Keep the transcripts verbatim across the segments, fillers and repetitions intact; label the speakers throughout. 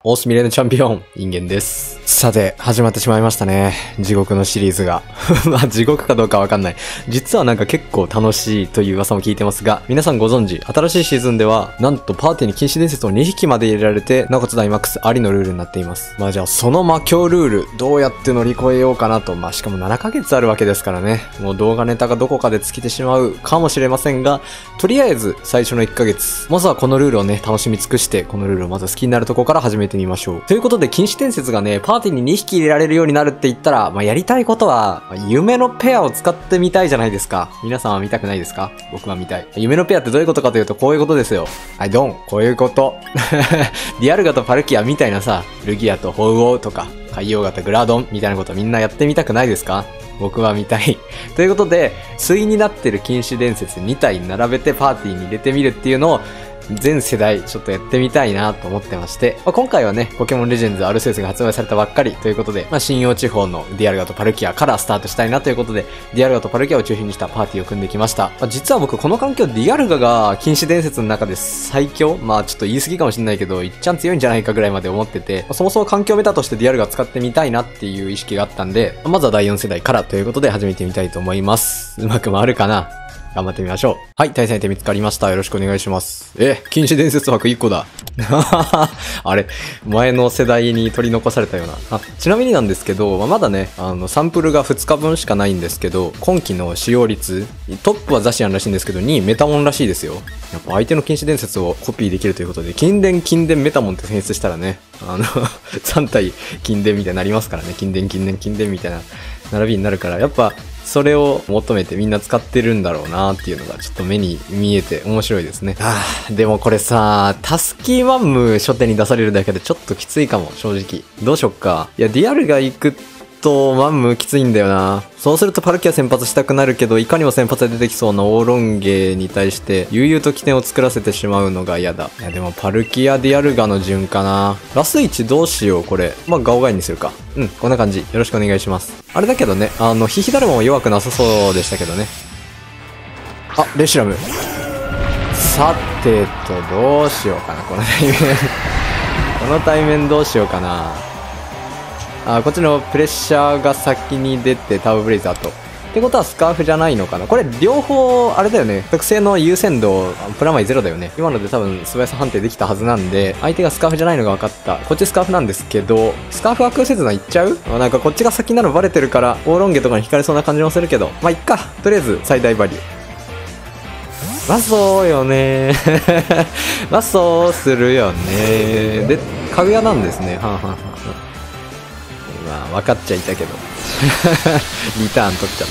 Speaker 1: オースミレーヌチャンピオン、人間です。さて、始まってしまいましたね。地獄のシリーズが。まあ、地獄かどうかわかんない。実はなんか結構楽しいという噂も聞いてますが、皆さんご存知、新しいシーズンでは、なんとパーティーに禁止伝説をにひきまで入れられて、なおかつダイマックスありのルールになっています。まあじゃあ、その魔境ルール、どうやって乗り越えようかなと。まあしかもななかげつあるわけですからね。もう動画ネタがどこかで尽きてしまうかもしれませんが、とりあえず最初のいっかげつ、まずはこのルールをね、楽しみ尽くして、このルールをまず好きになるところから始めてみましょう。ということで、禁止伝説がね、パーティーににひき入れられるようになるって言ったら、まあ、やりたいことは、夢のペアを使ってみたいじゃないですか。皆さんは見たくないですか？僕は見たい。夢のペアってどういうことかというと、こういうことですよ。はい、ドン。こういうこと。ディアルガとパルキアみたいなさ、ルギアとホウオウとか、海洋型グラドンみたいなことみんなやってみたくないですか？僕は見たい。ということで、対になってる禁止伝説にたい並べてパーティーに入れてみるっていうのを、全世代ちょっとやってみたいなと思ってまして、まあ、今回はね、ポケモンレジェンズアルセウスが発売されたばっかりということで、まあ、信用地方のディアルガとパルキアからスタートしたいなということで、ディアルガとパルキアを中心にしたパーティーを組んできました。まあ、実は僕この環境ディアルガが禁止伝説の中で最強？まあちょっと言い過ぎかもしれないけど、いっちゃん強いんじゃないかぐらいまで思ってて、まあ、そもそも環境メタとしてディアルガ使ってみたいなっていう意識があったんで、まずはだいよん世代からということで始めてみたいと思います。うまく回るかな？頑張ってみましょう。はい、対戦相手見つかりました。よろしくお願いします。え、禁止伝説枠いっこだ。あれ、前の世代に取り残されたような。あ、ちなみになんですけど、まあ、まだね、あの、サンプルがふつかぶんしかないんですけど、今期の使用率、トップはザシアンらしいんですけど、にいメタモンらしいですよ。やっぱ相手の禁止伝説をコピーできるということで、近電、近電、メタモンって選出したらね、あの、さん体近電みたいになりますからね。近電、近電、近電みたいな並びになるから、やっぱ、それを求めてみんな使ってるんだろうなっていうのがちょっと目に見えて面白いですね。ああ、でもこれさ、タスキーマンム初手に出されるだけでちょっときついかも、正直。どうしよっか。いや、ディアルが行くとマンムきついんだよな。そうするとパルキア先発したくなるけど、いかにも先発で出てきそうなオーロンゲに対して悠々と起点を作らせてしまうのが嫌だ。いやでもパルキアディアルガの順かな。ラスいちどうしようこれ。まあガオガイにするか。うん、こんな感じ。よろしくお願いします。あれだけどね、あのヒヒダルモン弱くなさそうでしたけどね。あ、レシュラム。さてとどうしようかなこの対面。この対面どうしようかな。あ、こっちのプレッシャーが先に出てタウブレイザーと。ってことはスカーフじゃないのかな。これ両方、あれだよね。特性の優先度、プラマイゼロだよね。今ので多分素早さ判定できたはずなんで、相手がスカーフじゃないのが分かった。こっちスカーフなんですけど、スカーフアクセス弾いっちゃう？なんかこっちが先なのバレてるから、オーロンゲとかに引かれそうな感じもするけど、まあ、いっか。とりあえず最大バリュー。まあそうよね。まあそうするよね。で、かぐやなんですね。はんはんはん。まあ、分かっちゃいたけど。リターン取っちゃった。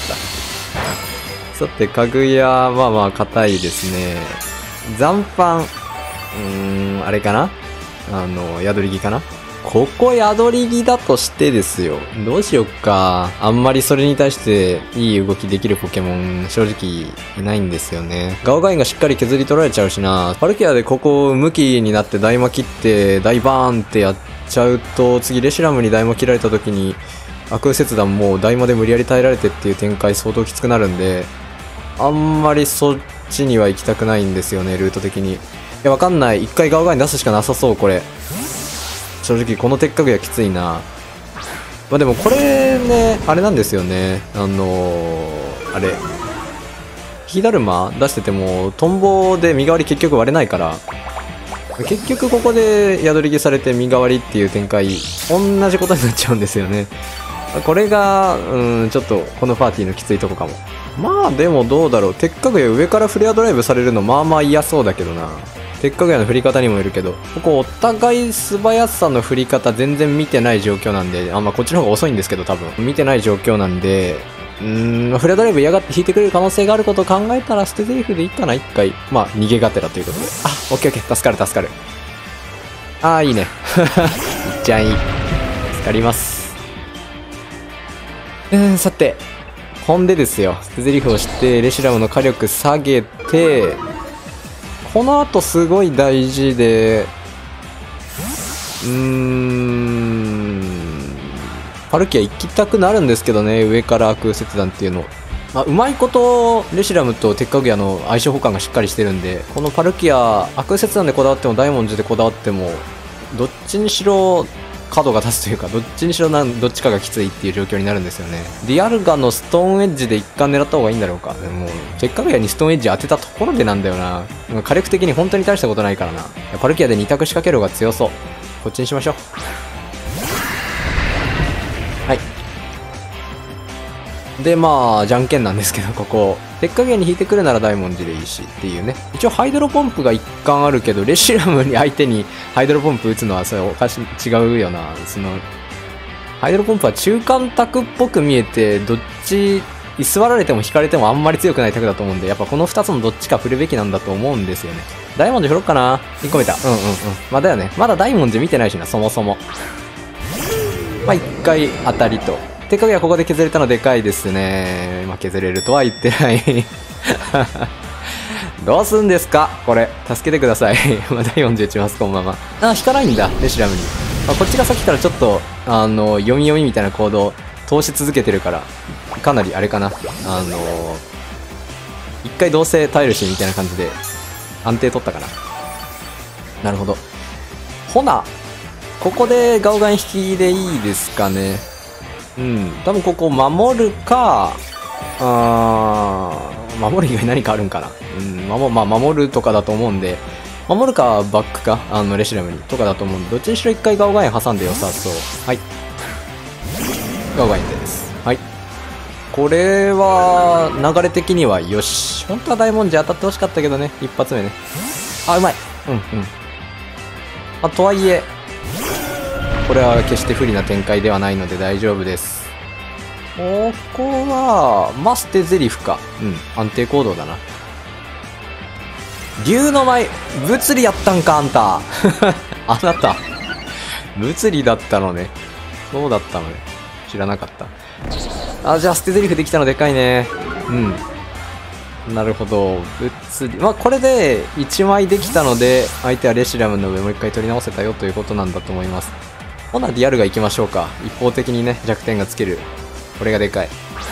Speaker 1: さて、かぐや、まあまあ、硬いですね。残飯。うーん、あれかな？あの、宿り木かな？ここ宿り木だとしてですよ。どうしよっか。あんまりそれに対していい動きできるポケモン、正直いないんですよね。ガオガインがしっかり削り取られちゃうしな。パルキアでここ向きになって大魔切って、大バーンってやって、ちゃうと次レシュラムに大魔切られた時に悪切断も大魔で無理やり耐えられてっていう展開相当きつくなるんで、あんまりそっちには行きたくないんですよね、ルート的に。いやわかんない。一回ガオガイン出すしかなさそう。これ正直この鉄火具はきついな。まあでもこれね、あれなんですよね、あのー、あれヒダルマ出しててもトンボで身代わり結局割れないから、結局ここで宿り木されて身代わりっていう展開、同じことになっちゃうんですよね。これがうんちょっとこのパーティーのきついとこかも。まあでもどうだろう。鉄火具や上からフレアドライブされるのまあまあ嫌そうだけどな。鉄火具やの振り方にもよるけど、ここお互い素早さの振り方全然見てない状況なんで、あまあこっちの方が遅いんですけど多分見てない状況なんで、うーん、フレアドライブ嫌がって引いてくれる可能性があることを考えたら捨て台詞でいいかな、一回。まあ、逃げがてらということで。あ、オッケーオッケー。助かる助かる。あー、いいね。いっちゃんいい。助かります。うーん、さて。ほんでですよ。捨て台詞をして、レシュラムの火力下げて、この後すごい大事で、うーん、パルキア行きたくなるんですけどね、上から空切断っていうの。まあ、うまいことレシュラムと鉄火具屋の相性補完がしっかりしてるんで、このパルキア空切断でこだわっても大文字でこだわってもどっちにしろ角が立つというか、どっちにしろなんどっちかがきついっていう状況になるんですよね。ディアルガのストーンエッジで一貫狙った方がいいんだろうか。でもせっかくやにストーンエッジ当てたところでなんだよな。火力的に本当に大したことないからな。パルキアでに択仕掛ける方が強そう。こっちにしましょう。はい。でまあじゃんけんなんですけど、ここせっかくやに引いてくるなら大文字でいいしっていうね。一応ハイドロポンプが一貫あるけど、レシラムに相手にハイドロポンプ打つのはそれおかし違うよな。そのハイドロポンプは中間卓っぽく見えて、どっち居座られても引かれてもあんまり強くない卓だと思うんで、やっぱこのふたつのどっちか振るべきなんだと思うんですよね。大文字振ろっかな。いっこ見た。うんうんうん。まあだよね、まだ大文字見てないしな、そもそも。まあいっかい当たりと。てかげはここで削れたのでかいですね。まあ削れるとは言ってないどうすんですかこれ。助けてください。まあだいよんじゅう打ちます、このまま。あ、引かないんだ、レシラムに。まあ、こっちがさっきからちょっと、あの、読み読みみたいな行動、通し続けてるから、かなりあれかな。あの、一回どうせ耐えるし、みたいな感じで、安定取ったかな。なるほど。ほな、ここでガオガン引きでいいですかね。うん、多分ここ守るか、あー守る以外何かあるんかな。うん、守、まあ、守るとかだと思うんで、守るかバックか、あの、レシラムにとかだと思うんで、どっちにしろ一回ガオガエン挟んで良さそう。はい。ガオガエンです。はい。これは、流れ的にはよし。本当は大文字当たってほしかったけどね、一発目ね。あ、うまい。うんうん。あ、とはいえ、これは決して不利な展開ではないので大丈夫です。ここは、ま捨てゼリフか。うん、安定行動だな。竜の舞、物理やったんか、あんた。あなた、物理だったのね。そうだったのね。知らなかった。あ、じゃあ捨てゼリフできたのでかいね。うん。なるほど。物理。まあ、これでいちまいできたので、相手はレシラムの上もう一回取り直せたよということなんだと思います。ほな、ディアルガ行きましょうか。一方的にね、弱点がつける。これがでかい。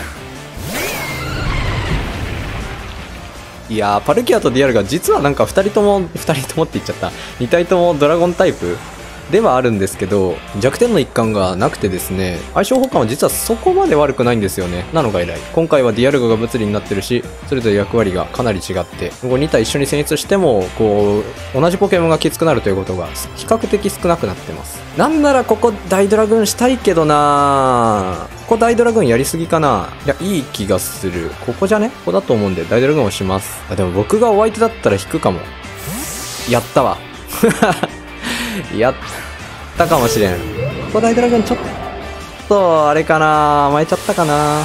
Speaker 1: いやー、パルキアとディアルガ、実はなんかふたりとも、ふたりともって言っちゃった。に体ともドラゴンタイプではあるんですけど、弱点の一環がなくてですね、相性補完は実はそこまで悪くないんですよね。なのが偉い。今回はディアルガが物理になってるし、それぞれ役割がかなり違って、ここに体一緒に戦術しても、こう、同じポケモンがきつくなるということが比較的少なくなってます。なんならここ大ドラグーンしたいけどなー。ここ大ドラグーンやりすぎかな。いや、いい気がする。ここじゃね？ここだと思うんで大ドラグーンをします。あ、でも僕がお相手だったら引くかも。やったわ。やったかもしれん。ここ大ドラグーンちょっと、あれかな、甘えちゃったかな。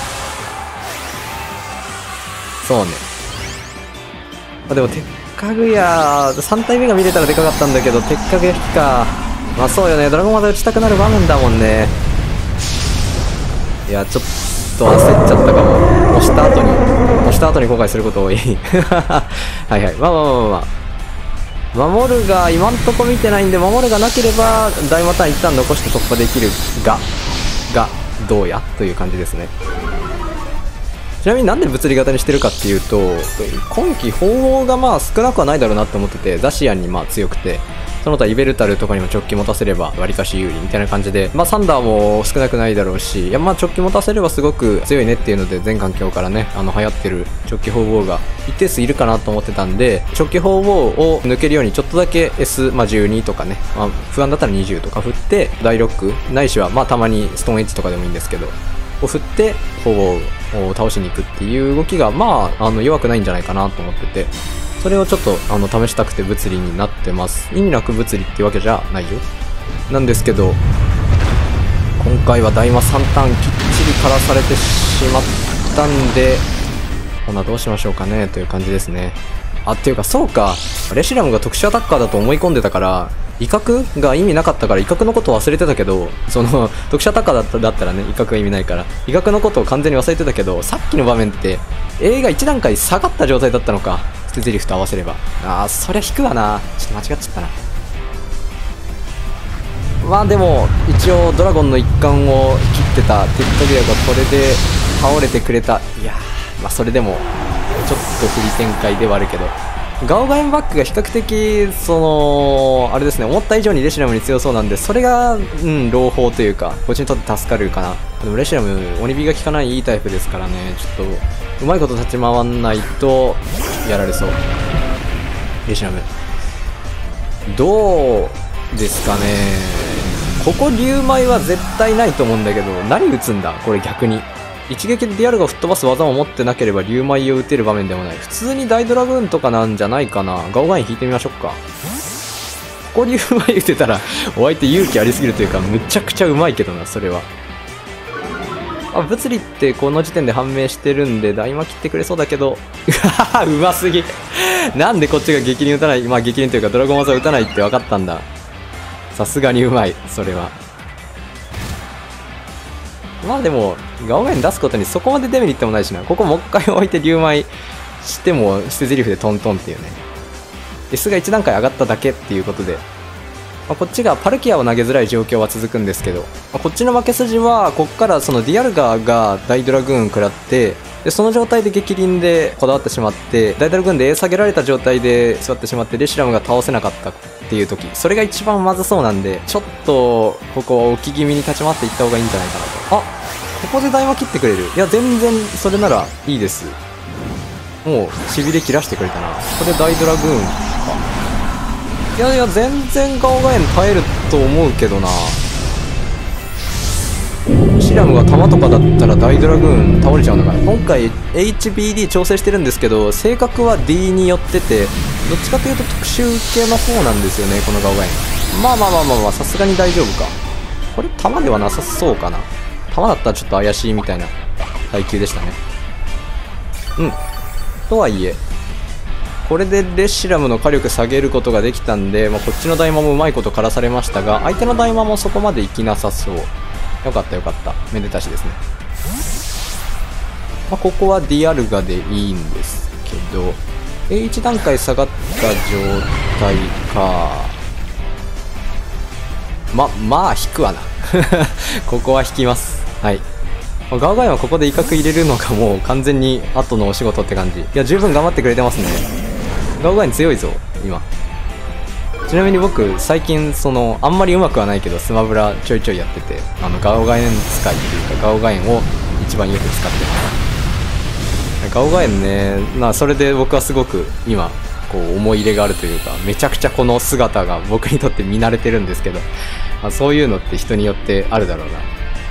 Speaker 1: そうね。あ、でも、鉄かぐや、さん体目が見れたらでかかったんだけど、鉄かぐや引きか。まあそうよね、ドラゴンまで打ちたくなる場面だもんね。いや、ちょっと焦っちゃったかも。押した後に、押した後に後悔すること多い。はいはい。まあまあまあまあ。守るが今んとこ見てないんで、守るがなければ大マターン一旦残して突破できるががどうやという感じですね。ちなみになんで物理型にしてるかっていうと、今季鳳凰がまあ少なくはないだろうなって思ってて、ザシアンにまあ強くて、その他イベルタルとかにも直帰持たせればわりかし有利みたいな感じで、まあサンダーも少なくないだろうし、いやまあ直帰持たせればすごく強いねっていうので、全環境からね、あの流行ってる直帰鳳凰が一定数いるかなと思ってたんで、直帰鳳凰を抜けるようにちょっとだけ S、まあじゅうにとかね、まあ不安だったらにじゅうとか振って、大ロック、ないしはまあたまにストーンエッジとかでもいいんですけど、を振って鳳凰を倒しに行くっていう動きがまあ、あの弱くないんじゃないかなと思ってて、それをちょっとあの試したくて物理になってます。意味なく物理ってわけじゃないよ。なんですけど、今回は大魔さんターンきっちり枯らされてしまったんで、ほなどうしましょうかねという感じですね。あ、っていうかそうか、レシラムが特殊アタッカーだと思い込んでたから、威嚇が意味なかったから威嚇のことを忘れてたけど、その特殊アタッカーだっただったらね、威嚇が意味ないから威嚇のことを完全に忘れてたけど、さっきの場面って A がいち段階下がった状態だったのか。捨てゼリフと合わせれば、あーそりゃ引くわな。ちょっと間違っちゃったな。まあでも一応ドラゴンの一環を切ってたテッドギアがこれで倒れてくれた。いやー、まあそれでもちょっと不利展開ではあるけど、 ガオガエンバックが比較的そのあれですね、思った以上にレシラムに強そうなんで、それがうん朗報というかこっちにとって助かるかな。でもレシラム鬼火が効かないいいタイプですからね、ちょっとうまいこと立ち回んないとやられそう。レシラムどうですかね。ここ竜舞は絶対ないと思うんだけど、何打つんだこれ。逆に一撃でディアルガを吹っ飛ばす技も持ってなければ竜舞を打てる場面でもない。普通に大ドラグーンとかなんじゃないかな。ガオガイン引いてみましょうか。ここ竜舞打てたらお相手勇気ありすぎるというか、むちゃくちゃうまいけどな、それは。あ、物理ってこの時点で判明してるんで大魔切ってくれそうだけどうますぎなんでこっちが激輪打たない、まあ激輪というかドラゴン技打たないって分かったんだ。さすがにうまい、それは。まあでもガオガイン出すことにそこまでデメリットもないしな。ここもう一回置いて竜舞しても捨て台詞でトントンっていうね。 S がいち段階上がっただけっていうことで、まあ、こっちがパルキアを投げづらい状況は続くんですけど、まあ、こっちの負け筋はこっからそのディアルガが大ドラグーン食らって、でその状態で激輪でこだわってしまって、大ドラグーンで A 下げられた状態で座ってしまってレシラムが倒せなかったっていう時、それが一番まずそうなんで、ちょっとここは置き気味に立ち回っていった方がいいんじゃないかなと。あ、ここで大魔切ってくれる。いや全然それならいいです。もうしびれ切らしてくれたな。ここで大ドラグーンか。いやいや全然ガオガエン耐えると思うけどな。シラムが弾とかだったら大ドラグーン倒れちゃうのかな。今回 エイチビーディー 調整してるんですけど、性格は D によってて、どっちかというと特殊系の方なんですよね、このガオガエン。まあまあまあまあまあ、さすがに大丈夫か。これ弾ではなさそうかな。弾だったらちょっと怪しいみたいな耐久でしたね。うん。とはいえこれでレシラムの火力下げることができたんで、まあ、こっちの大魔もうまいこと枯らされましたが、相手の大魔もそこまでいきなさそう。よかったよかった、めでたしですね。まあ、ここはディアルガでいいんですけど、 エーいち 段階下がった状態か。ままあ引くわなここは引きます。はい。ガオガインはここで威嚇入れるのがもう完全に後のお仕事って感じ。いや十分頑張ってくれてますね。ガオガイン強いぞ今。ちなみに僕最近そのあんまりうまくはないけどスマブラちょいちょいやってて、あのガオガイン使いっていうかガオガインを一番よく使ってます。ガオガインね、まあそれで僕はすごく今こう思い入れがあるというか、めちゃくちゃこの姿が僕にとって見慣れてるんですけど、まあ、そういうのって人によってあるだろうな。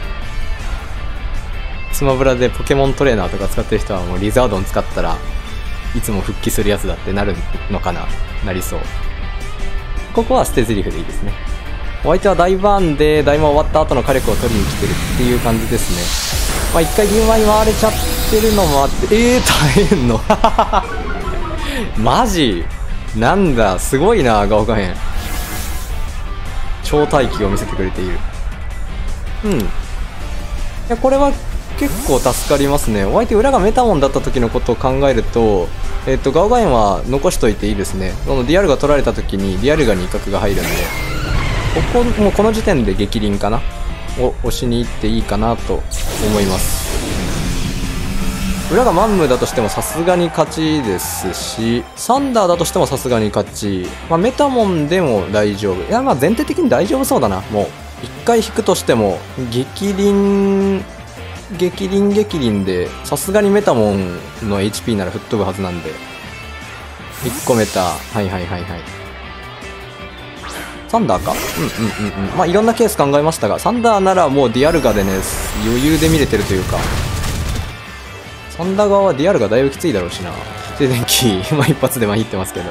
Speaker 1: スマブラでポケモントレーナーとか使ってる人はもうリザードン使ったらいつも復帰するやつだってなるのかな。なりそう。ここは捨て台詞でいいですね。お相手は大バーンで大魔終わった後の火力を取りに来てるっていう感じですね。まあ一回竜舞回れちゃってるのもあって、えー耐えんのマジなんだ、すごいなガオガエン。超待機を見せてくれている。うん、いやこれは結構助かりますね。お相手裏がメタモンだった時のことを考えると、えっとガオガエンは残しといていいですね。そのディアルガ取られた時にディアルガに威嚇が入るんで、ここもうこの時点で激輪かなを押しに行っていいかなと思います。裏がマンムだとしてもさすがに勝ちですし、サンダーだとしてもさすがに勝ち、まあ、メタモンでも大丈夫。いやまあ全体的に大丈夫そうだな。もう一回引くとしても激輪激輪激輪でさすがにメタモンの エイチピー なら吹っ飛ぶはずなんで、いっこメタ、はいはいはいはい、サンダーか、うんうんうんうん、まあいろんなケース考えましたが、サンダーならもうディアルガでね余裕で見れてるというか、サンダー側はディアルガだいぶきついだろうしな。静電気まあ一発でまひってますけど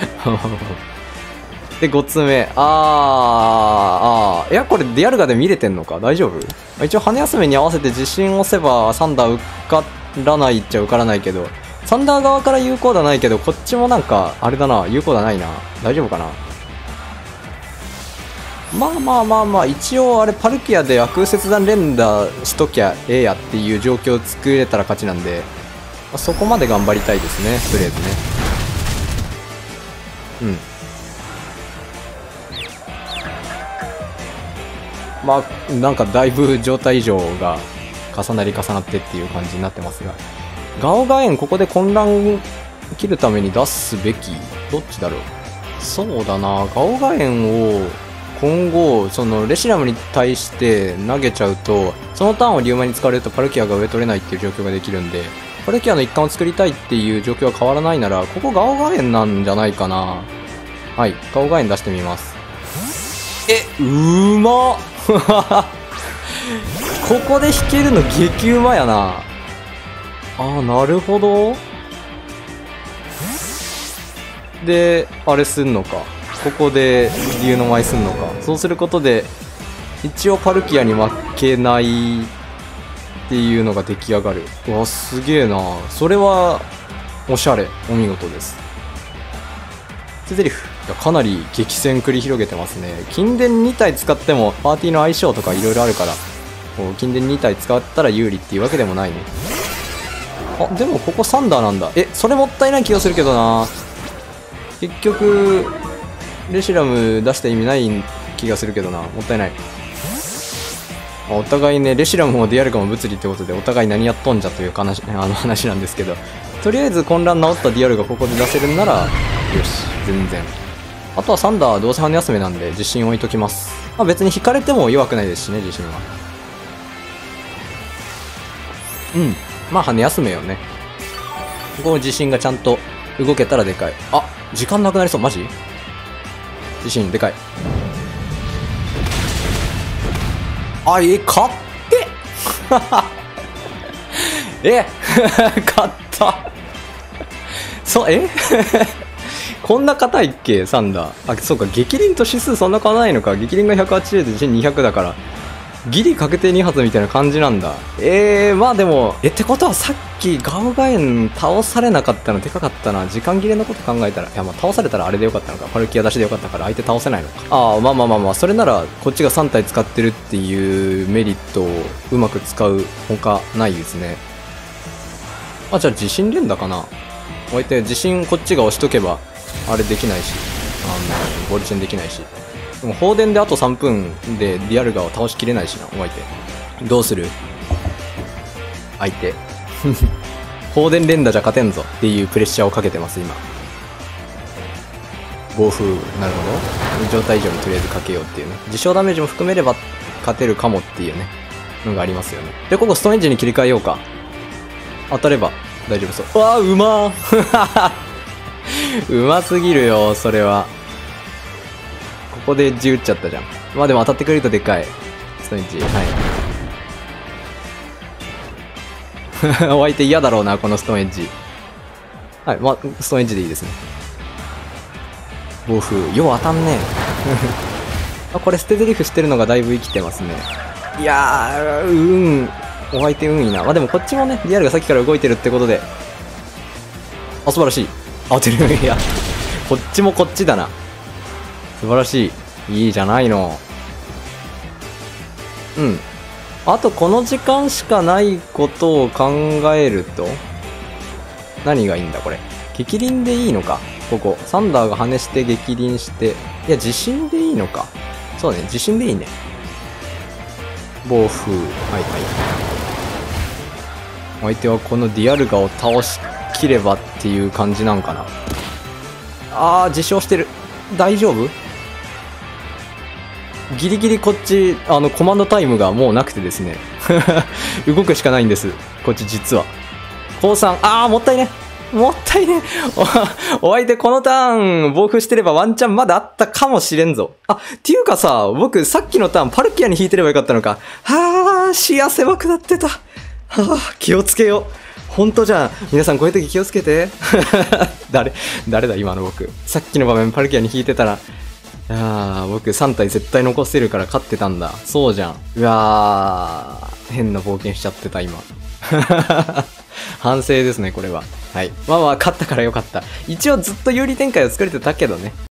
Speaker 1: でごつめ、あーあーいやこれディアルガで見れてんのか、大丈夫。一応羽休めに合わせて自信押せばサンダー受からないっちゃ受からないけど、サンダー側から有効だないけど、こっちもなんかあれだな、有効だないな。大丈夫かな。まあまあまあまあ一応あれパルキアで空切断連打しときゃええやっていう状況を作れたら勝ちなんで、まあ、そこまで頑張りたいですね、とりあえずね。うんまあなんかだいぶ状態異常が重なり重なってっていう感じになってますが、ガオガエンここで混乱切るために出すべきどっちだろう。そうだな、ガオガエンを今後、そのレシラムに対して投げちゃうと、そのターンをリュウマに使われるとパルキアが上取れないっていう状況ができるんで、パルキアの一環を作りたいっていう状況は変わらないなら、ここガオガエンなんじゃないかな。はい、ガオガエン出してみます。え、うーまっここで引けるの激うまやな。あー、なるほど。で、あれすんのか。ここで竜の舞すんのか。そうすることで、一応パルキアに負けないっていうのが出来上がる。うわ、すげえな。それは、おしゃれ。お見事です。捨て台詞。いや、かなり激戦繰り広げてますね。金電に体使っても、パーティーの相性とかいろいろあるから、こう金電に体使ったら有利っていうわけでもないね。あ、でもここサンダーなんだ。え、それもったいない気がするけどな。結局、レシラム出した意味ない気がするけどな。もったいない。まあ、お互いね、レシラムもディアルガも物理ってことで、お互い何やっとんじゃという話、あの話なんですけど、とりあえず混乱治ったディアルがここで出せるんなら、よし、全然。あとはサンダーどうせ羽休めなんで自信置いときます。まあ別に引かれても弱くないですしね、自信は。うん。まあ羽休めよね。ここも自信がちゃんと動けたらでかい。あ、時間なくなりそう。マジ？自信でかい。あ、え、勝ってえ勝ったそう、えこんな硬いっけサンダー。あ、そうか、激鱗と指数そんな変わらないのか。激鱗がひゃくはちじゅうで自信にひゃくだから。ギリ確定に発みたいな感じなんだ。えー、まあでも、え、ってことはさっきガオガエン倒されなかったのでかかったな。時間切れのこと考えたら、いやまあ倒されたらあれでよかったのか。パルキア出しでよかったから相手倒せないのか。ああ、まあまあまあまあ、それならこっちがさん体使ってるっていうメリットをうまく使うほかないですね。あ、じゃあ自信連打かな。おいて自信こっちが押しとけば、あれできないし、あの、ボルチェンできないし。でも放電であとさんぷんでディアルガを倒しきれないしな、お相手。どうする相手。放電連打じゃ勝てんぞっていうプレッシャーをかけてます、今。暴風、なるほど。状態以上にとりあえずかけようっていうね。自傷ダメージも含めれば勝てるかもっていうね、のがありますよね。で、ここストーンエンジに切り替えようか。当たれば大丈夫そう。うわー、うまーうますぎるよ、それは。ここでじ打っちゃったじゃん。まあでも当たってくれるとでかい。ストーンエッジ。はい。お相手嫌だろうな、このストーンエッジ。はい、まあ、ストーンエッジでいいですね。暴風。よう当たんねえ。あ、これ捨て台詞してるのがだいぶ生きてますね。いやー、うん。お相手運いいな。まあでもこっちもね、リアルがさっきから動いてるってことで。あ、素晴らしい。当てる。いや、こっちもこっちだな。素晴らしい。いいじゃないの。うん。あとこの時間しかないことを考えると、何がいいんだこれ。激鱗でいいのか。ここ。サンダーが跳ねして激鱗して。いや、地震でいいのか。そうね、地震でいいね。暴風。はいはい。相手はこのディアルガを倒しきればっていう感じなんかな。あー、自傷してる。大丈夫？ギリギリこっち、あの、コマンドタイムがもうなくてですね。動くしかないんです。こっち実は。降参。あー、もったいね。もったいね。お、お相手このターン、暴風してればワンチャンまだあったかもしれんぞ。あ、っていうかさ、僕さっきのターンパルキアに引いてればよかったのか。はー、視野狭くなってた。はー、気をつけよう。ほんとじゃん。皆さんこういう時気をつけて。誰、誰だ今の僕。さっきの場面パルキアに引いてたら、ああ、僕さん体絶対残せるから勝ってたんだ。そうじゃん。うわー、変な冒険しちゃってた今。反省ですね、これは。はい。まあまあ、勝ったからよかった。一応ずっと有利展開を作れてたけどね。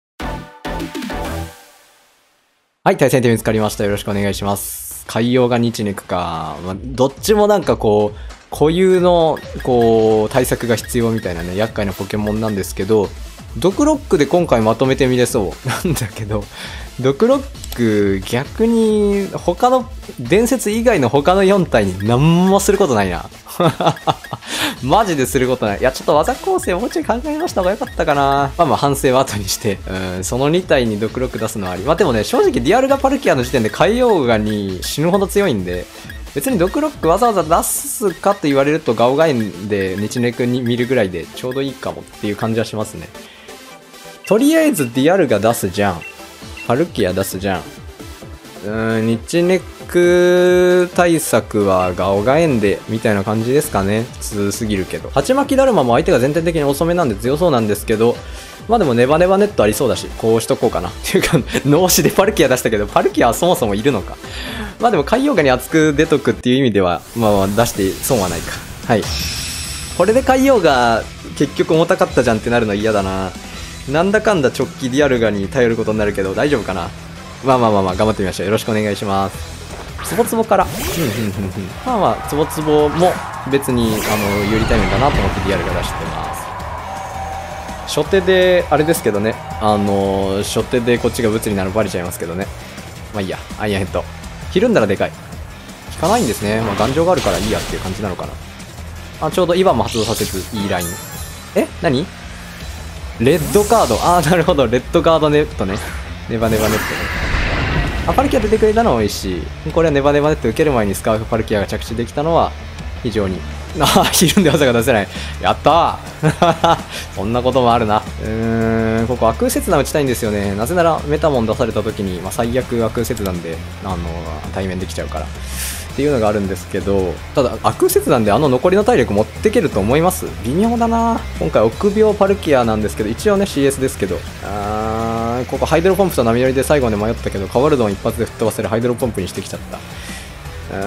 Speaker 1: はい、対戦点見つかりました。よろしくお願いします。海洋が日肉か。まあ、どっちもなんかこう、固有の、こう、対策が必要みたいなね、厄介なポケモンなんですけど、ドクロックで今回まとめてみれそう。なんだけど、ドクロック逆に他の伝説以外の他のよん体に何もすることないな。 マジですることない。いや、ちょっと技構成もうちょい考えました方がよかったかな。まあまあ反省は後にして、うん、そのに体に毒力出すのはあり。まあでもね、正直ディアルガパルキアの時点で海洋ガに死ぬほど強いんで、別に毒力わざわざ出すかと言われるとガオガエンで日ネクに見るぐらいでちょうどいいかもっていう感じはしますね。とりあえずディアルガ出すじゃん。パルキア出すじゃん。うーん、日ネク対策はガオガエンでみたいな感じですかね。普通すぎるけど。鉢巻きだるまも相手が全体的に遅めなんで強そうなんですけど、まあでもネバネバネットありそうだし、こうしとこうかな。っていうか、脳死でパルキア出したけど、パルキアはそもそもいるのか。まあでも海洋ガに厚く出とくっていう意味では、まあまあ出して損はないか。はい。これで海洋ガ結局重たかったじゃんってなるの嫌だな。なんだかんだ直帰ディアルガに頼ることになるけど、大丈夫かな。まあまあまあまあ、頑張ってみましょう。よろしくお願いします。ツボツボから。うんうんうんうん。まあまあ、ツボツボも別に、あの、有利タイムだなと思ってディアルガ出してます。初手で、あれですけどね。あの、初手でこっちが物理なのバレちゃいますけどね。まあいいや、アイアンヘッド。ひるんだらでかい。効かないんですね。まあ頑丈があるからいいやっていう感じなのかな。あ、ちょうどイバンも発動させず、いいライン。え何レッドカード。ああ、なるほど。レッドガードネットね。ネバネバネットね。あ、パルキア出てくれたのは美味しい。これはネバネバネット受ける前にスカーフパルキアが着地できたのは非常に。ああ、ひるんで技が出せない。やったーそんなこともあるな。うーん、ここ悪切断打ちたいんですよね。なぜならメタモン出された時に、まあ、最悪悪切断で、あの、対面できちゃうから。っていうのがあるんですけど、ただ悪切断であの残りの体力持ってけると思います？微妙だな。今回臆病パルキアなんですけど、一応ね シーエス ですけど、あーここハイドロポンプと波乗りで最後まで迷ったけど、カワルドン一発で吹っ飛ばせるハイドロポンプにしてきちゃった。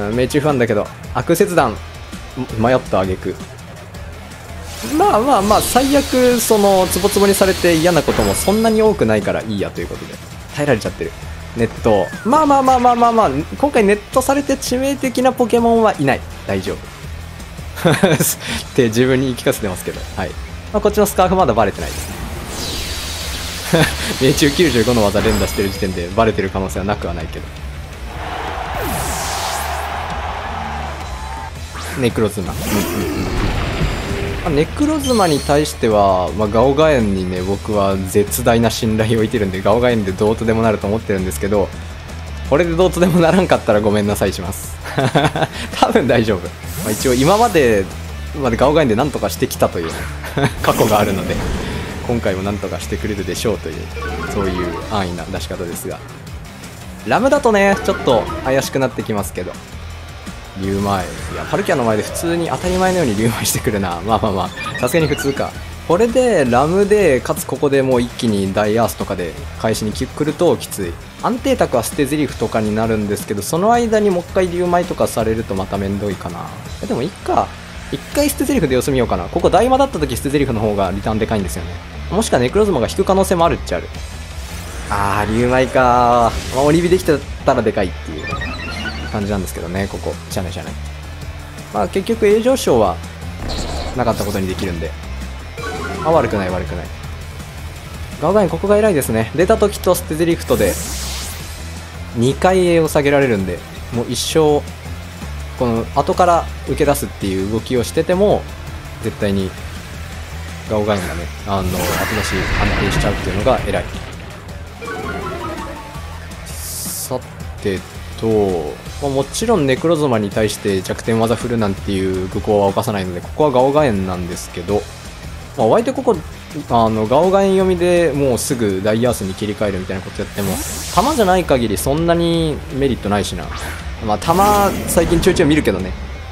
Speaker 1: 命中不安だけど悪切断迷った挙句、まあまあまあ最悪そのツボツボにされて嫌なこともそんなに多くないからいいやということで耐えられちゃってる。ネット、まあまあまあまあまあまあ、今回ネットされて致命的なポケモンはいない。大丈夫。って自分に言い聞かせてますけど。はい。まあ、こっちのスカーフまだバレてないですね。命中きゅうじゅうごの技連打してる時点でバレてる可能性はなくはないけど。ネクロズマ。うんうんうんネクロズマに対しては、まあ、ガオガエンにね僕は絶大な信頼を置いてるんで、ガオガエンでどうとでもなると思ってるんですけど、これでどうとでもならんかったらごめんなさいします多分大丈夫、まあ、一応今までまでガオガエンで何とかしてきたという過去があるので、今回も何とかしてくれるでしょうという、そういう安易な出し方ですが、ラムだとねちょっと怪しくなってきますけど、竜舞、いやパルキアの前で普通に当たり前のように竜舞してくるな。まあまあまあさすがに普通か。これでラムでかつここでもう一気にダイアースとかで返しに来るときつい。安定卓は捨て台詞とかになるんですけど、その間にもう一回竜舞とかされるとまためんどいかな。でもいっか、一回捨て台詞で様子見ようかな。ここ大魔だった時捨て台詞の方がリターンでかいんですよね。もしくはネクロズマが引く可能性もあるっちゃある。あー竜舞かー、まあ、鬼火できてたらでかいっていう感じなんですけどね。ここしゃあないしゃあない。まあ結局 A 上昇はなかったことにできるんで、あ悪くない悪くない。ガオガエンここが偉いですね。出た時と捨て台詞とでにかい A を下げられるんで、もう一生この後から受け出すっていう動きをしてても絶対にガオガエンがねあの後出し安定しちゃうっていうのが偉い。さてと、まあ、もちろんネクロズマに対して弱点技振るなんていう愚行は犯さないので、ここはガオガエンなんですけど、まあ、割とここあのガオガエン読みでもうすぐダイアースに切り替えるみたいなことやっても弾じゃない限りそんなにメリットないしな。まあ弾最近ちょいちょい見るけどね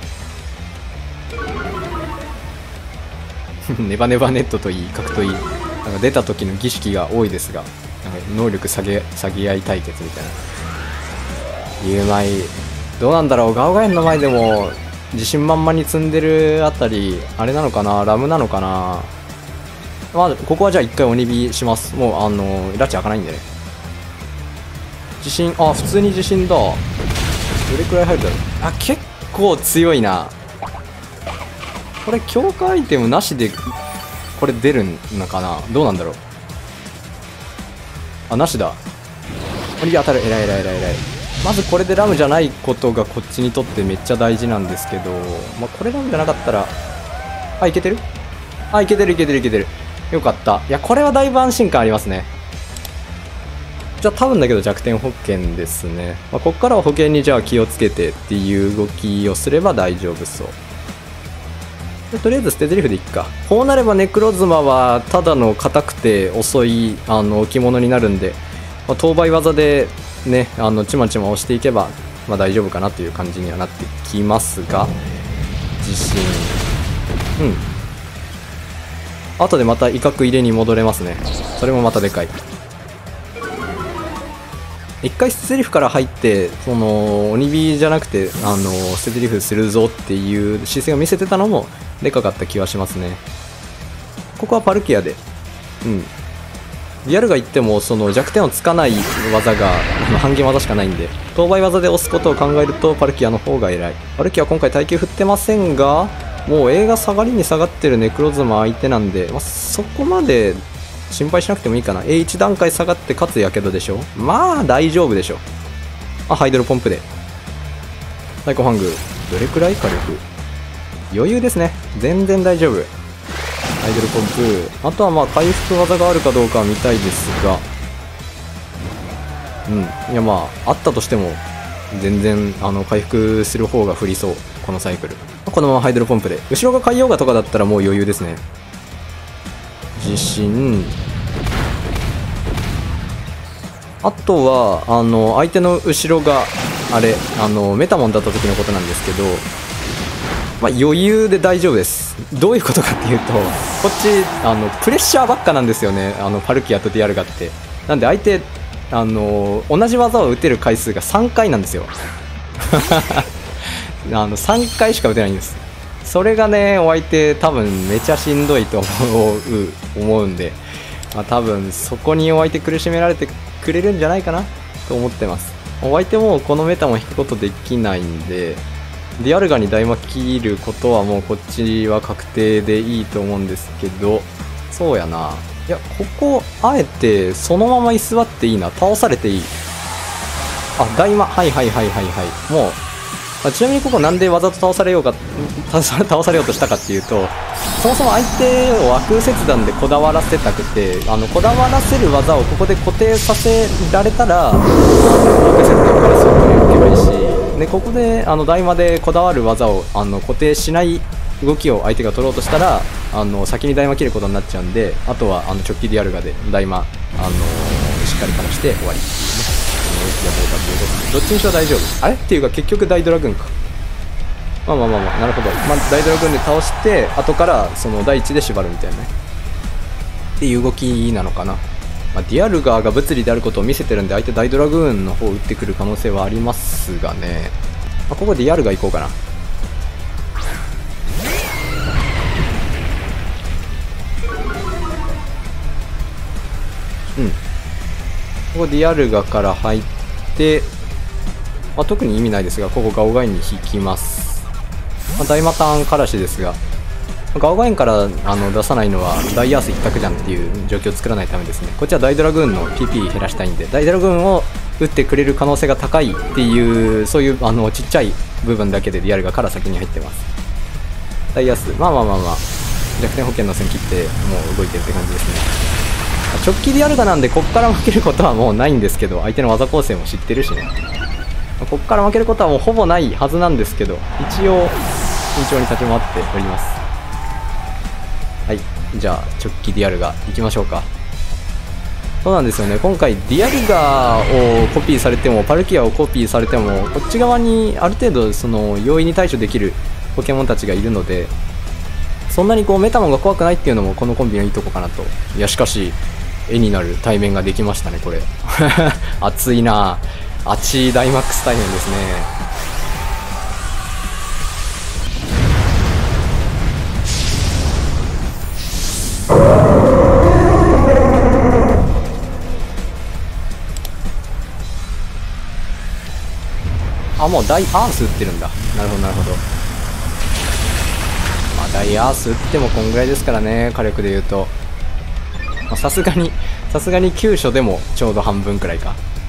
Speaker 1: ネバネバネットといい格といいなんか出た時の儀式が多いですが、なんか能力下げ下げ合い対決みたいな。竜舞どうなんだろう。ガオガエンの前でも自信満々に積んでるあたりあれなのかな、ラムなのかな。まあここはじゃあ一回鬼火します。もうあの拉致開かないんでね。自信、あ普通に自信だ。どれくらい入るだろう。あ結構強いなこれ。強化アイテムなしでこれ出るのかな、どうなんだろう。あなしだ。鬼火当たる。えらいえらいえらいえらい。 まずこれでラムじゃないことがこっちにとってめっちゃ大事なんですけど、まあ、これラムじゃなかったら、あ、いけてる？あ、いけてるいけてるいけてる。よかった。いや、これはだいぶ安心感ありますね。じゃあ多分だけど弱点保険ですね。まあ、こっからは保険にじゃあ気をつけてっていう動きをすれば大丈夫そう。でとりあえず捨て台詞でいっか。こうなればネクロズマはただの硬くて遅いあの置物になるんで、まあ、当倍技でね、あのちまちま押していけば、まあ、大丈夫かなという感じにはなってきますが、自信。うん。後でまた威嚇入れに戻れますね。それもまたでかい。一回捨て台詞から入って、その鬼火じゃなくてあの捨て台詞するぞっていう姿勢を見せてたのもでかかった気はしますね。ここはパルキアで、うん、リアルが言ってもその弱点をつかない技が半減技しかないんで、当倍技で押すことを考えるとパルキアの方が偉い。パルキア今回耐久振ってませんが、もう映画下がりに下がってるネクロズマ相手なんで、まあ、そこまで心配しなくてもいいかな。 エーいち 段階下がってかつやけどでしょ。まあ大丈夫でしょ。あ、ハイドルポンプでサイコファングどれくらい火力余裕ですね。全然大丈夫。ハイドルポンプ、あとはまあ回復技があるかどうかは見たいですが、うん、いやまああったとしても全然あの回復する方が振りそう。このサイクルこのままハイドルポンプで、後ろが海洋画とかだったらもう余裕ですね。自信。あとはあの相手の後ろがあれあのメタモンだった時のことなんですけど、まあ、余裕で大丈夫です。どういうことかっていうと、こっちあのプレッシャーばっかなんですよね、あのパルキアとディアルガって。なんで相手あの同じ技を打てる回数がさんかいなんですよあのさんかいしか打てないんです。それがね、お相手多分めちゃしんどいと思う思うんで、まあ、多分そこにお相手苦しめられてくれるんじゃないかなと思ってます。お相手もこのメタも引くことできないんで、ディアルガに大魔切ることはもうこっちは確定でいいと思うんですけど、そうやな、いやここあえてそのまま居座っていいな。倒されていい。あ、大魔、はいはいはいはいはい。もうあ、ちなみにここなんでわざと倒されようか倒されようとしたかっていうと、そもそも相手を悪切断でこだわらせたくて、あのこだわらせる技をここで固定させられたら悪切断からすぐ取り受けばいいし、でここであの大魔でこだわる技をあの固定しない動きを相手が取ろうとしたら、あの先に大魔切ることになっちゃうんで、あとはあの直帰ディアルガで大魔、あのー、しっかりかまして終わり。どっちにしろ大丈夫。あれっていうか結局大ドラグーンか。まあまあまあまあ、なるほど。まあ、大ドラグーンで倒して後からその第一で縛るみたいなねっていう動きなのかな。まあ、ディアルガーが物理であることを見せてるんで、相手大ドラグーンの方を打ってくる可能性はありますがね。まあ、ここディアルガー行こうかな。うん、ここディアルガから入って、まあ、特に意味ないですが、ここガオガインに引きます。まあ、大マターンからしですが、ガオガインからあの出さないのはダイアース一択じゃんっていう状況を作らないためですね。こっちは大ドラグーンの ピーピー 減らしたいんで、大ドラグーンを打ってくれる可能性が高いっていう、そういうあのちっちゃい部分だけでディアルガから先に入ってます。ダイアース、まあまあまあまあ、弱点保険の線切ってもう動いてるって感じですね。直帰ディアルガなんでこっから負けることはもうないんですけど、相手の技構成も知ってるしね。こっから負けることはもうほぼないはずなんですけど、一応慎重に立ち回っております。はい、じゃあ直帰ディアルガ行きましょうか。そうなんですよね、今回ディアルガをコピーされてもパルキアをコピーされても、こっち側にある程度その容易に対処できるポケモンたちがいるので、そんなにこうメタモンが怖くないっていうのもこのコンビのいいとこかなと。いやしかし絵になる対面ができましたね、これ熱いな。熱いダイマックス対面ですね。あ、もうダイアース打ってるんだ。なるほどなるほど。まあダイアース打ってもこんぐらいですからね、火力で言うと。さすがにさすがに急所でもちょうど半分くらいか。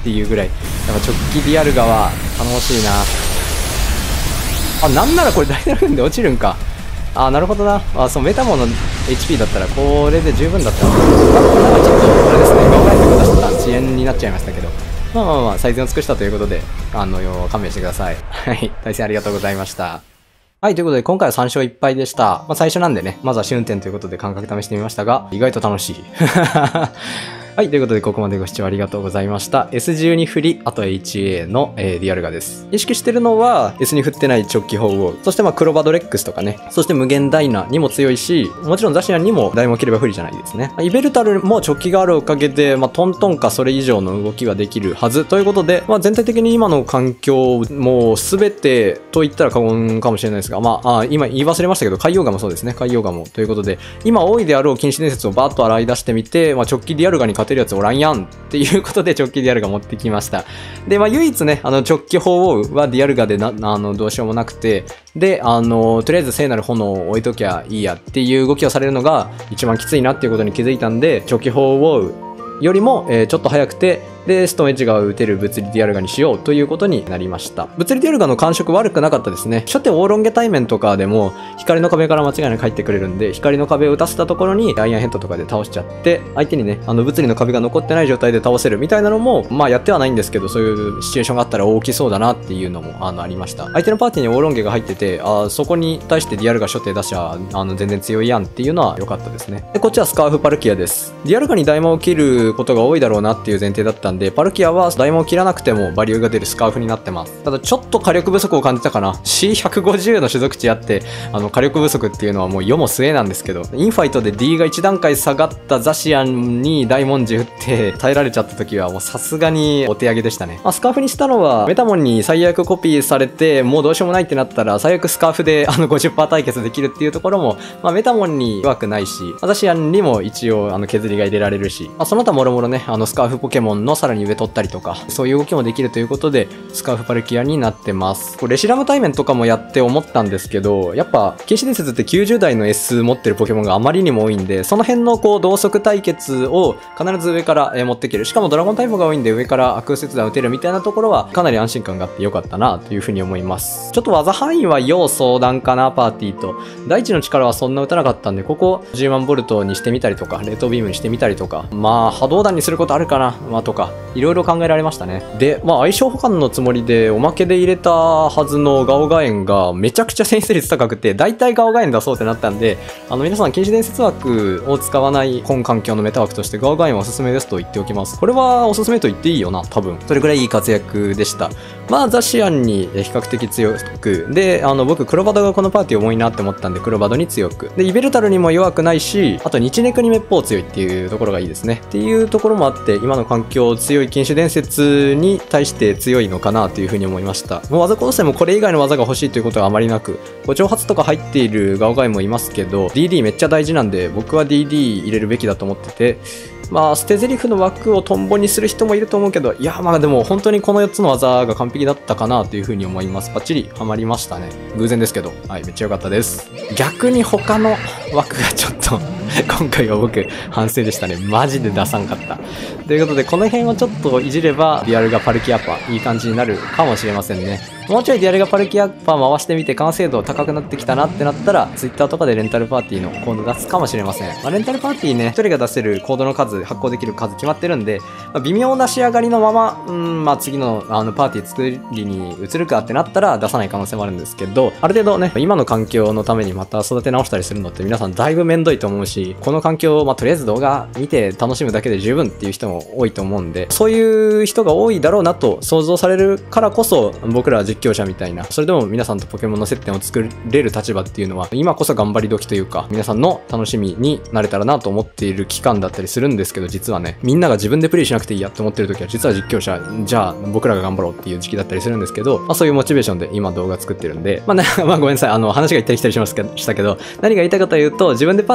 Speaker 1: っていうぐらい、やっぱ直帰ディアルガは頼もしいな。あ、なんならこれ大ナルンで落ちるんか。あ、なるほどな。あ、そう、メタモンの エイチピー だったらこれで十分だったな。なんかちょっと、あれですね、ガオガインとか出した遅延になっちゃいましたけど、まあまあまあ、最善を尽くしたということで、あの、勘弁してください。はい、対戦ありがとうございました。はい、ということで、今回はさん勝いっぱいでした。まあ、最初なんでね、まずは試運転ということで感覚試してみましたが、意外と楽しい。はい、ということで、ここまでご視聴ありがとうございました。エスじゅうに 振り、あと エイチエー の、えー、ディアルガです。意識してるのは、エスに 振ってない直帰鳳凰。そしてまあ、クロバドレックスとかね。そして無限ダイナにも強いし、もちろんザシアンにもダイモン切れば不利じゃないですね。イベルタルも直帰があるおかげで、まあ、トントンかそれ以上の動きができるはず。ということで、まあ、全体的に今の環境、もうすべてと言ったら過言かもしれないですが、まあ、あ今言い忘れましたけど、海洋ガもそうですね。海洋ガも。ということで、今多いであろう禁止伝説をバーッと洗い出してみて、まあ、直帰ディアルガに勝てるやつおらんやん。っていうことで直帰ディアルガ持ってきました。で、まあ唯一ね、あの直帰鳳凰はディアルガでな、あの、どうしようもなくて、で、あの、とりあえず聖なる炎を置いときゃいいやっていう動きをされるのが一番きついなっていうことに気づいたんで、直帰鳳凰よりも、えー、ちょっと早くて、で、ストーンエッジが打てる物理ディアルガにしようということになりました。物理ディアルガの感触悪くなかったですね。初手オーロンゲ対面とかでも、光の壁から間違いなく入ってくれるんで、光の壁を打たせたところに、アイアンヘッドとかで倒しちゃって、相手にね、あの、物理の壁が残ってない状態で倒せるみたいなのも、まあやってはないんですけど、そういうシチュエーションがあったら大きそうだなっていうのも、あの、ありました。相手のパーティーにオーロンゲが入ってて、あそこに対してディアルガ初手出しゃ、あの、全然強いやんっていうのは良かったですね。で、こっちはスカーフパルキアです。ディアルガにダイマを切ることが多いだろうなっていう前提だったんで、パルキアはダイマを切らなくてもバリューが出るスカーフになってます。ただちょっと火力不足を感じたかな。シーひゃくごじゅう の種族値あって、あの火力不足っていうのはもう世も末なんですけど、インファイトで D がいち段階下がったザシアンに大文字打って耐えられちゃった時はもうさすがにお手上げでしたね。まあ、スカーフにしたのはメタモンに最悪コピーされてもうどうしようもないってなったら最悪スカーフであの ごじゅっパーセント 対決できるっていうところも、まあ、メタモンに弱くないし、ザシアンにも一応あの削りが入れられるし、まあ、その他もろもろね、あのスカーフポケモンのさらに上取ったりとか、そういう動きもできるということで、スカーフパルキアになってます。これレシラム対面とかもやって思ったんですけど、やっぱ、禁止伝説ってきゅうじゅう代の S 持ってるポケモンがあまりにも多いんで、その辺のこう、同速対決を必ず上から、えー、持っていける。しかもドラゴンタイプが多いんで、上からアクセス弾打てるみたいなところは、かなり安心感があってよかったな、というふうに思います。ちょっと技範囲は要相談かな、パーティーと。大地の力はそんな打たなかったんで、ここじゅうまんボルトにしてみたりとか、冷凍ビームにしてみたりとか、まあ、波動弾にすることあるかな、まあ、とか、いろいろ考えられましたね。で、まあ、相性補完のつもりでおまけで入れたはずのガオガエンがめちゃくちゃ選出率高くて、大体ガオガエン出そうってなったんで、あの皆さん禁止伝説枠を使わない本環境のメタ枠としてガオガエンはおすすめですと言っておきます。これはおすすめと言っていいよな、多分。それぐらいいい活躍でした。まあザシアンに比較的強く、で、あの僕クロバドがこのパーティー重いなって思ったんでクロバドに強く。で、イベルタルにも弱くないし、あと日ネクにめっぽう強いっていうところがいいですね。っていうところもあって、今の環境強い禁止伝説に対して強いのかなというふうに思いました。もう技構成もこれ以外の技が欲しいということはあまりなく、ご挑発とか入っているガオガイもいますけど、ディーディー めっちゃ大事なんで、僕は ディーディー 入れるべきだと思ってて、まあ、捨て台詞の枠をトンボにする人もいると思うけど、いや、まあでも本当にこのよっつの技が完璧だったかなというふうに思います。バッチリハマりましたね。偶然ですけど、はい、めっちゃ良かったです。逆に他の枠がちょっと、今回は僕、反省でしたね。マジで出さんかった。ということで、この辺をちょっといじれば、ディアルガパルキアッパ、いい感じになるかもしれませんね。もうちょいディアルガパルキアッパ回してみて完成度高くなってきたなってなったら、Twitter とかでレンタルパーティーのコード出すかもしれません。まあ、レンタルパーティーね、ひとりが出せるコードの数、発行できる数決まってるんで、まあ、微妙な仕上がりのまま、うん、まあ次のあのパーティー作りに移るかってなったら出さない可能性もあるんですけど、ある程度ね、今の環境のためにまた育て直したりするのって皆さんだいぶめんどいと思うし、この環境をまあとりあえず動画見て楽しむだけで十分っていう人も多いと思うんで、そういう人が多いだろうなと想像されるからこそ、僕ら実況者みたいな、それでも皆さんとポケモンの接点を作れる立場っていうのは、今こそ頑張り時というか、皆さんの楽しみになれたらなと思っている期間だったりするんですけど、実はね、みんなが自分でプレイしなくていいやって思ってる時は、実は実況者、じゃあ僕らが頑張ろうっていう時期だったりするんですけど、まあそういうモチベーションで今動画作ってるんで、まあね、まあごめんなさい、あの話が行ったり来たりしましたけど、何が言いたかというと、自分でパーティー作るのめん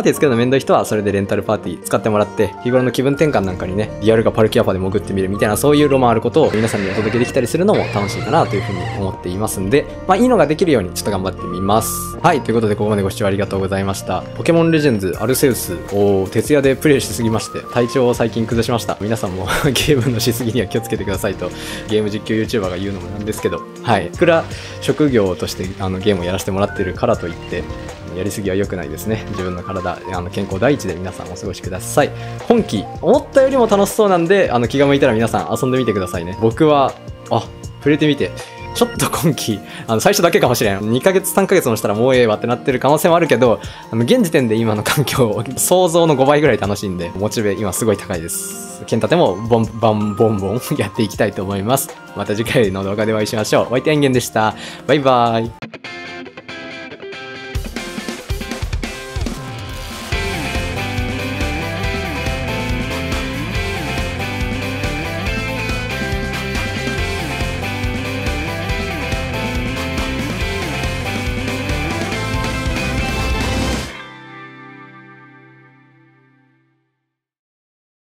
Speaker 1: んどい人はそれでレンタルパーティー使ってもらって、日頃の気分転換なんかにね、リアルかパルキアパで潜ってみるみたいな、そういうロマンあることを皆さんにお届けできたりするのも楽しいかなというふうに思っていますんで、まあいいのができるようにちょっと頑張ってみます。はい、ということでここまでご視聴ありがとうございました。ポケモンレジェンズアルセウスを徹夜でプレイしすぎまして、体調を最近崩しました。皆さんもゲームのしすぎには気をつけてくださいと、ゲーム実況 YouTuber が言うのもなんですけど、はい。いくら職業としてあのゲームをやらせてもらってるからといって、やりすぎは良くないですね。自分の体、あの健康第一で皆さんお過ごしください。今期、思ったよりも楽しそうなんで、あの気が向いたら皆さん遊んでみてくださいね。僕は、あ、触れてみて。ちょっと今期、あの、最初だけかもしれん。にかげつ、さんかげつもしたらもうええわってなってる可能性もあるけど、あの、現時点で今の環境を想像のごばいぐらい楽しいんで、モチベ今すごい高いです。剣立てもボンバンボンボンやっていきたいと思います。また次回の動画でお会いしましょう。お相手はエンゲンでした。バイバーイ。